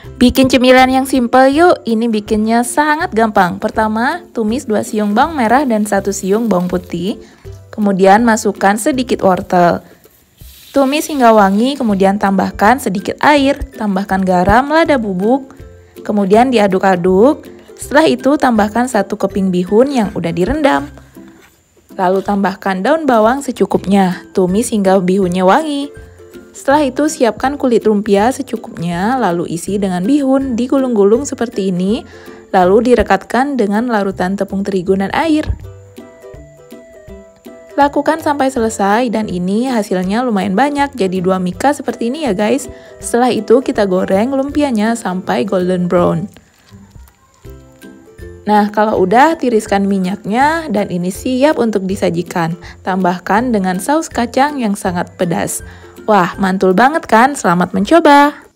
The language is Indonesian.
Bikin cemilan yang simple yuk, ini bikinnya sangat gampang. Pertama, tumis 2 siung bawang merah dan 1 siung bawang putih. Kemudian masukkan sedikit wortel. Tumis hingga wangi, kemudian tambahkan sedikit air, tambahkan garam, lada bubuk. Kemudian diaduk-aduk. Setelah itu tambahkan 1 keping bihun yang udah direndam. Lalu tambahkan daun bawang secukupnya, tumis hingga bihunnya wangi. Setelah itu siapkan kulit lumpia secukupnya, lalu isi dengan bihun, digulung-gulung seperti ini, lalu direkatkan dengan larutan tepung terigu dan air. Lakukan sampai selesai dan ini hasilnya lumayan banyak, jadi 2 mika seperti ini ya guys. Setelah itu kita goreng lumpianya sampai golden brown. Nah, kalau udah tiriskan minyaknya dan ini siap untuk disajikan. Tambahkan dengan saus kacang yang sangat pedas. Wah, mantul banget kan? Selamat mencoba!